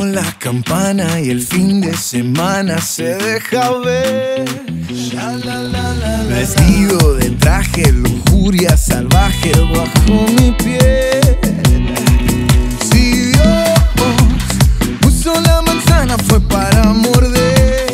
Suena la campana y el fin de semana se deja ver. Vestido de traje, lujuria salvaje bajo mi piel. Si Dios puso la manzana fue para morder.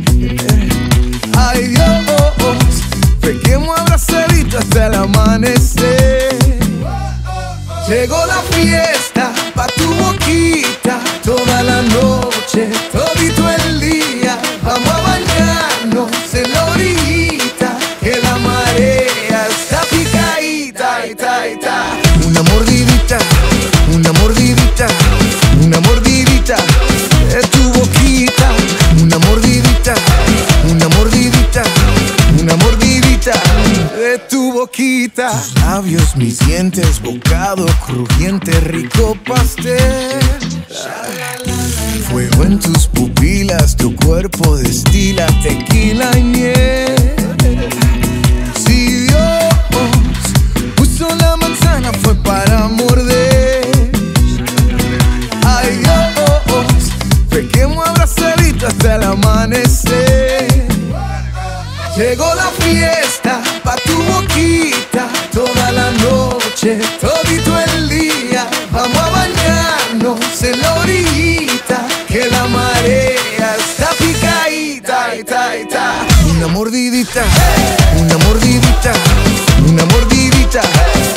Ay Dios, pequemos abrazaditos hasta el amanecer. Llegó la fiesta pa' tu boquita, toda la noche, todito el día. Vamos a bañarnos en la orillita, que la marea está picadita, ita, ita. Una mordidita, una mordidita, una mordidita de tu boquita. Una mordidita, una mordidita, una mordidita de tu boquita. Tus labios, mis dientes, bocado crujiente, rico pastel. Fuego en tus pupilas, tu cuerpo destila tequila y miel. Si Dios puso la manzana fue para morder. Ay Dios, pequemos abrazaditos hasta el amanecer. Llegó la fiesta pa' tu boquita, toda la noche, todito el día. Vamos a bañarnos en la orillita, que la marea está picadita, ita, ita. Una mordidita, una mordidita, una mordidita.